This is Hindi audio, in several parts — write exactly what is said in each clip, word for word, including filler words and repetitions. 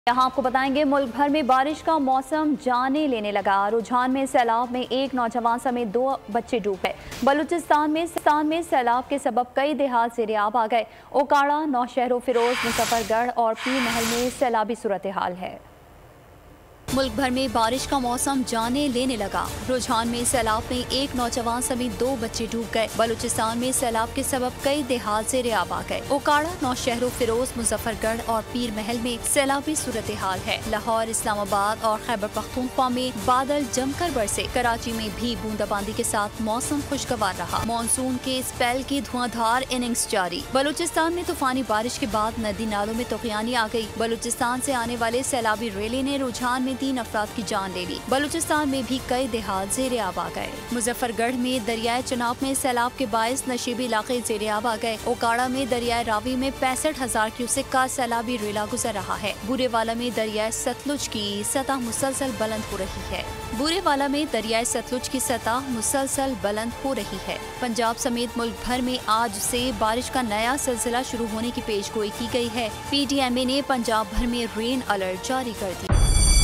यहाँ आपको बताएंगे, मुल्क भर में बारिश का मौसम जाने लेने लगा। रुझान में सैलाब में एक नौजवान समेत दो बच्चे डूब गए। बलूचिस्तान में स्थान में सैलाब के सबब कई देहात ज़ेर-ए-आब आ गए। ओकाड़ा, नौशहर, फिरोज, मुजफ्फरगढ़ और पीर महल में सैलाबी सूरत हाल है। मुल्क भर में बारिश का मौसम जाने लेने लगा। रुझान में सैलाब में एक नौजवान समेत दो बच्चे डूब गए। बलूचिस्तान में सैलाब के सबब कई देहात ज़ेर-ए-आब आ गए। ओकाड़ा, नौशहर, फिरोज, मुजफ्फरगढ़ और पीर महल में सैलाबी सूरत हाल है। लाहौर, इस्लामाबाद और खैबर पख्तूनख्वा में बादल जमकर बरसे। कराची में भी बूंदाबांदी के साथ मौसम खुशगवार रहा। मानसून के स्पेल की धुआंधार इनिंग्स जारी। बलूचिस्तान में तूफानी बारिश के बाद नदी नालों में तूफानी आ गई। बलूचिस्तान से आने वाले सैलाबी रैली ने रुझान में तीन अफराद की जान ले ली। बलूचिस्तान में भी कई देहात ज़ेर-ए-आब आ गए। मुजफ्फरगढ़ में दरियाए चनाब में सैलाब के बायस नशीबी इलाके ज़ेर-ए-आब आ गए। ओकाड़ा में दरियाए रावी में पैंसठ हजार क्यूसेक का सैलाबी रेला गुजर रहा है। बुरेवाला में दरियाए सतलुज की सतह मुसलसल बुलंद हो रही है। बुरेवाला में दरियाए सतलुज की सतह मुसलसल बुलंद हो रही है। पंजाब समेत मुल्क भर में आज से बारिश का नया सिलसिला शुरू होने की पेशगोई की गई है। पी डी एम ए ने पंजाब भर में रेन अलर्ट जारी कर दिया।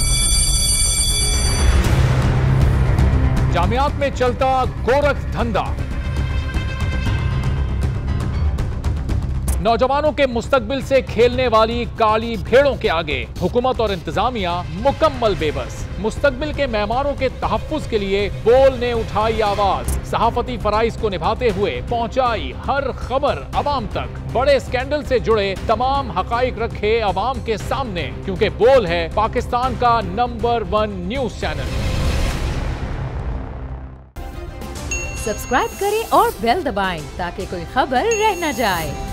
जामियात में चलता गोरख धंधा, नौजवानों के मुस्तकबिल से खेलने वाली काली भेड़ों के आगे हुकूमत और इंतजामिया मुकम्मल बेबस। मुस्तकबिल के मेहमानों के तहफ्फुज के लिए बोल ने उठाई आवाज। सहाफती फराइज को निभाते हुए पहुंचाई हर खबर अवाम तक। बड़े स्कैंडल से जुड़े तमाम हकाइक रखे अवाम के सामने, क्योंकि बोल है पाकिस्तान का number one news channel. Subscribe करें और बेल दबाएं ताकि कोई खबर रह न जाए।